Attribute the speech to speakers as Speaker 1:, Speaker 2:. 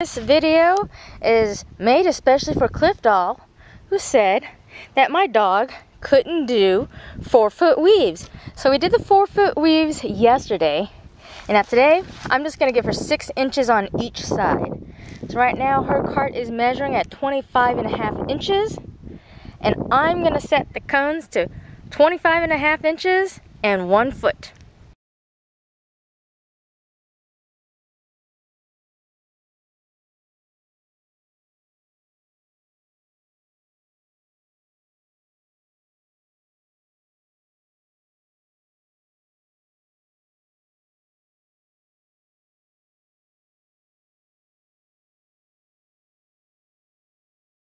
Speaker 1: This video is made especially for Cliff Doll, who said that my dog couldn't do 4-foot weaves. So we did the 4-foot weaves yesterday, and now today I'm just going to give her 6 inches on each side. So right now her cart is measuring at 25.5 inches, and I'm going to set the cones to 25.5 inches and 1 foot.